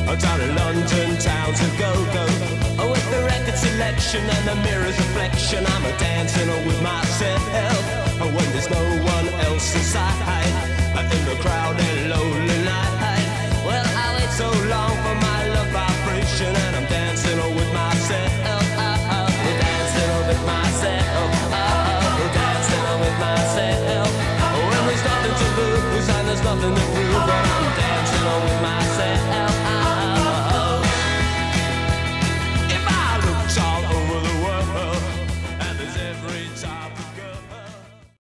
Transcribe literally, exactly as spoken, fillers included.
down in London town to go-go. Oh, with the record selection and the mirror's reflection, I'm a dancing with myself. Oh, when there's no one else inside, in the crowded lonely night. Well, I wait so long for my love vibration, and I'm dancing with myself. Oh, oh, dancing with myself. Oh, dancing with myself. Oh, when there's nothing to lose and there's nothing to prove, but I'm dancing with myself.